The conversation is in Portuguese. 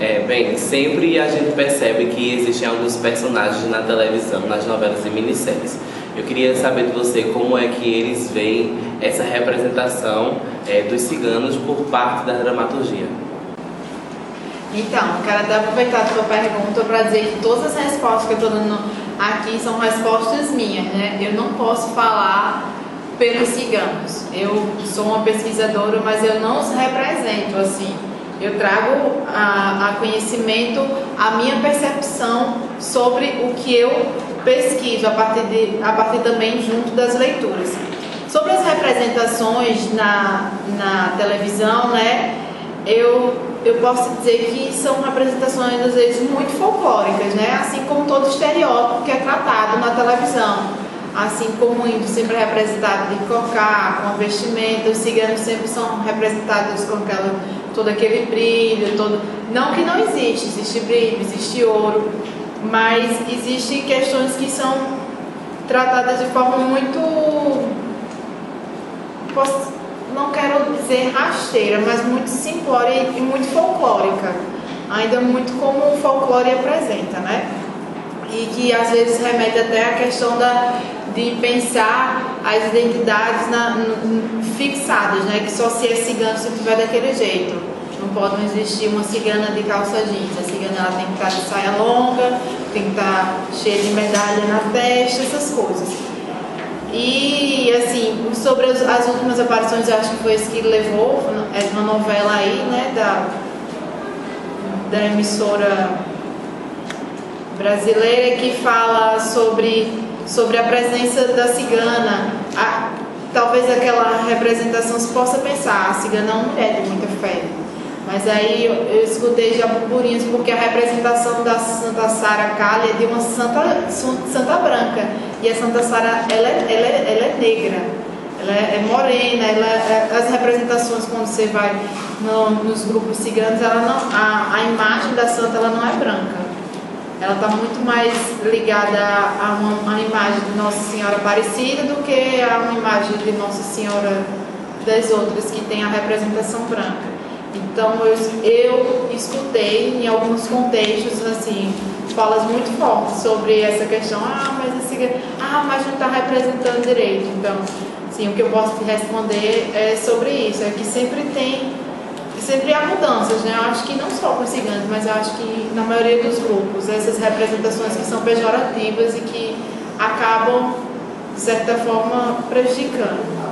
Bem, sempre a gente percebe que existem alguns personagens na televisão, nas novelas e minisséries. Eu queria saber de você como é que eles veem essa representação dos ciganos por parte da dramaturgia. Então, eu quero até aproveitar a sua pergunta para dizer que todas as respostas que eu estou dando aqui são respostas minhas, né? Eu não posso falar pelos ciganos. Eu sou uma pesquisadora, mas eu não os represento assim. Eu trago a conhecimento, a minha percepção sobre o que eu pesquiso a partir também junto das leituras. Sobre as representações na televisão, né? Eu posso dizer que são representações às vezes muito folclóricas, né? Assim como todo estereótipo que é tratado na televisão. Assim como o índio sempre é representado de cocá, com vestimenta, os ciganos sempre são representados com todo aquele brilho, não que não existe brilho, existe ouro, mas existem questões que são tratadas de forma muito, não quero dizer rasteira, mas muito simplória e muito folclórica, ainda muito como o folclore apresenta, né? E que às vezes remete até à questão de pensar as identidades fixadas, né? Que só se é cigano se tiver daquele jeito. Não pode existir uma cigana de calça jeans. A cigana ela tem que estar de saia longa, tem que estar cheia de medalha na testa, essas coisas. E assim, sobre as últimas aparições, eu acho que foi isso que levou, é uma novela aí, né? Da emissora brasileira, que fala sobre a presença da cigana. Talvez aquela representação se possa pensar, a cigana é uma mulher de muita fé, mas aí eu escutei já burburinhos porque a representação da Santa Sara Kali é de uma santa branca, e a Santa Sara ela é negra, ela é morena, as representações quando você vai nos grupos ciganos, a imagem da santa ela não é branca. Ela está muito mais ligada a uma imagem de Nossa Senhora Aparecida do que a uma imagem de Nossa Senhora das outras, que tem a representação branca. Então eu escutei em alguns contextos assim, falas muito fortes sobre essa questão, mas não está representando direito. Então, assim, o que eu posso te responder é sobre isso, é que sempre há mudanças, né? Eu acho que não só com os ciganos, mas eu acho que na maioria dos grupos, essas representações que são pejorativas e que acabam, de certa forma, prejudicando.